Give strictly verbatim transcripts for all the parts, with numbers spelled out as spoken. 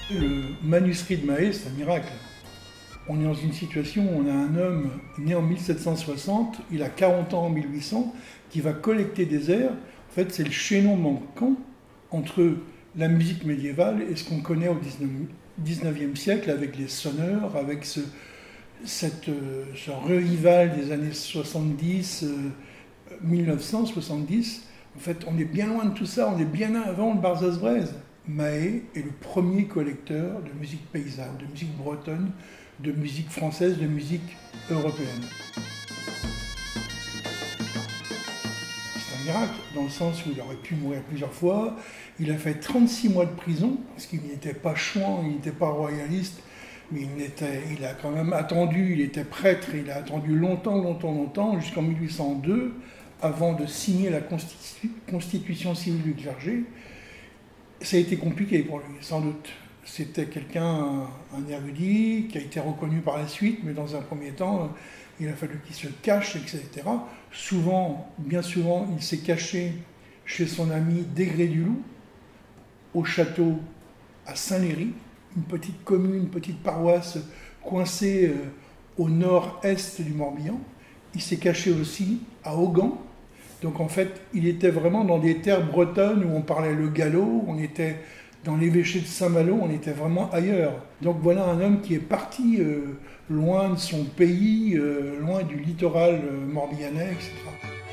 Le manuscrit de Mahé, c'est un miracle. On est dans une situation où on a un homme né en mille sept cent soixante, il a quarante ans en mille huit cents, qui va collecter des airs. En fait, c'est le chaînon manquant entre la musique médiévale et ce qu'on connaît au dix-neuvième siècle avec les sonneurs, avec ce, cette, ce revival des années soixante-dix, mille neuf cent soixante-dix. En fait, on est bien loin de tout ça, on est bien avant le Barzaz-Breiz. Mahé est le premier collecteur de musique paysanne, de musique bretonne, de musique française, de musique européenne. C'est un miracle, dans le sens où il aurait pu mourir plusieurs fois. Il a fait trente-six mois de prison, parce qu'il n'était pas chouan, il n'était pas royaliste, mais il, était, il a quand même attendu, il était prêtre, il a attendu longtemps, longtemps, longtemps, jusqu'en mille huit cent deux, avant de signer la constitu constitution civile du clergé. Ça a été compliqué pour lui, sans doute. C'était quelqu'un, un érudit, qui a été reconnu par la suite, mais dans un premier temps, il a fallu qu'il se cache, et cetera. Souvent, bien souvent, il s'est caché chez son ami Degré-du-Loup, au château à Saint-Léry, une petite commune, une petite paroisse coincée au nord-est du Morbihan. Il s'est caché aussi à Augan. Donc en fait, il était vraiment dans des terres bretonnes où on parlait le gallo, on était dans l'évêché de Saint-Malo, on était vraiment ailleurs. Donc voilà un homme qui est parti euh, loin de son pays, euh, loin du littoral euh, morbihanais, et cetera.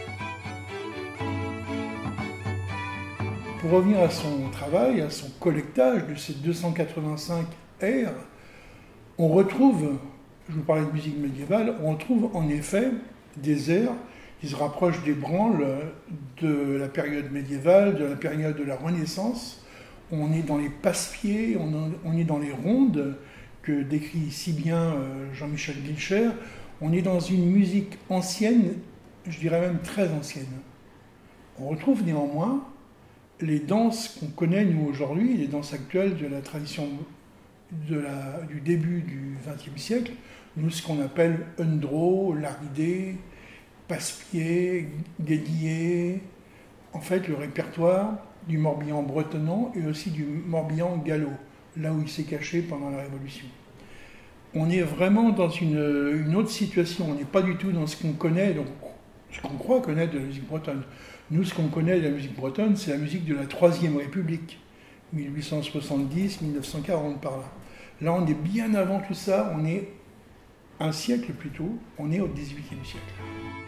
Pour revenir à son travail, à son collectage de ces deux cent quatre-vingt-cinq airs, on retrouve, je vous parlais de musique médiévale, on retrouve en effet des airs qui se rapprochent des branles de la période médiévale, de la période de la Renaissance. On est dans les passe-pieds, on est dans les rondes que décrit si bien Jean-Michel Gilcher. On est dans une musique ancienne, je dirais même très ancienne. On retrouve néanmoins les danses qu'on connaît nous aujourd'hui, les danses actuelles de la tradition de la, du début du vingtième siècle, nous ce qu'on appelle undro, laridé, passe-pied, guédillé, en fait le répertoire du Morbihan bretonnant et aussi du Morbihan gallo, là où il s'est caché pendant la Révolution. On est vraiment dans une, une autre situation, on n'est pas du tout dans ce qu'on connaît, donc ce qu'on croit connaître de la musique bretonne. Nous, ce qu'on connaît de la musique bretonne, c'est la musique de la Troisième République, mille huit cent soixante-dix, mille neuf cent quarante par là. Là, on est bien avant tout ça, on est un siècle plus tôt, on est au dix-huitième siècle.